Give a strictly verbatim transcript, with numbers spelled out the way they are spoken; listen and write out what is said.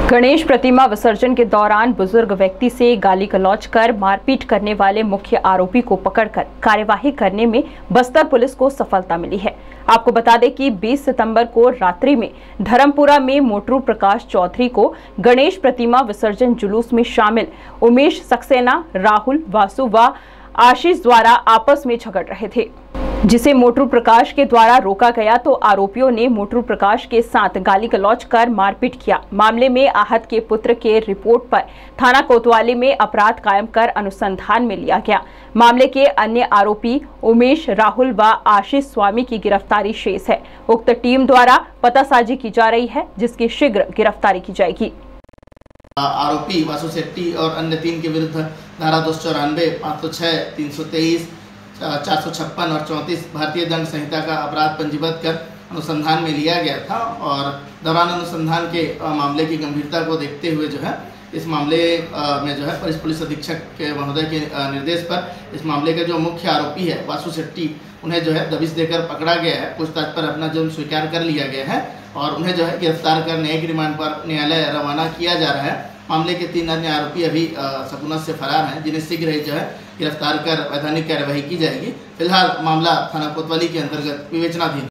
गणेश प्रतिमा विसर्जन के दौरान बुजुर्ग व्यक्ति से गाली गलौज कर मारपीट करने वाले मुख्य आरोपी को पकड़कर कार्यवाही करने में बस्तर पुलिस को सफलता मिली है। आपको बता दें कि बीस सितंबर को रात्रि में धर्मपुरा में मोटरू प्रकाश चौधरी को गणेश प्रतिमा विसर्जन जुलूस में शामिल उमेश सक्सेना, राहुल, वासु व आशीष द्वारा आपस में झगड़ रहे थे, जिसे मोटरू प्रकाश के द्वारा रोका गया तो आरोपियों ने मोटरू प्रकाश के साथ गाली गलौज कर मारपीट किया। मामले में आहत के पुत्र के रिपोर्ट पर थाना कोतवाली में अपराध कायम कर अनुसंधान में लिया गया। मामले के अन्य आरोपी उमेश, राहुल व आशीष स्वामी की गिरफ्तारी शेष है। उक्त टीम द्वारा पतासाजी की जा रही है, जिसकी शीघ्र गिरफ्तारी की जाएगी। आरोपी वासु शेट्टी और अन्य तीन के विरुद्ध धारा दो सौ चौरानवे, पाँच सौ छः, तीन सौ तेईस, चार सौ छप्पन और चौंतीस भारतीय दंड संहिता का अपराध पंजीबद्ध कर अनुसंधान में लिया गया था और दौरान अनुसंधान के मामले की गंभीरता को देखते हुए जो है इस मामले में जो है वरिष्ठ पुलिस अधीक्षक के महोदय के निर्देश पर इस मामले के जो मुख्य आरोपी है वासु शेट्टी, उन्हें जो है दबिश देकर पकड़ा गया है। पूछताछ पर अपना जुर्म स्वीकार कर लिया गया है और उन्हें जो है गिरफ्तार कर न्यायिक रिमांड पर न्यायालय रवाना किया जा रहा है। मामले के तीन अन्य आरोपी अभी सकुनत से फरार हैं, जिन्हें शीघ्र ही जो है गिरफ्तार कर वैधानिक कार्यवाही की जाएगी। फिलहाल मामला थाना कोतवाली के अंतर्गत विवेचनाधीन।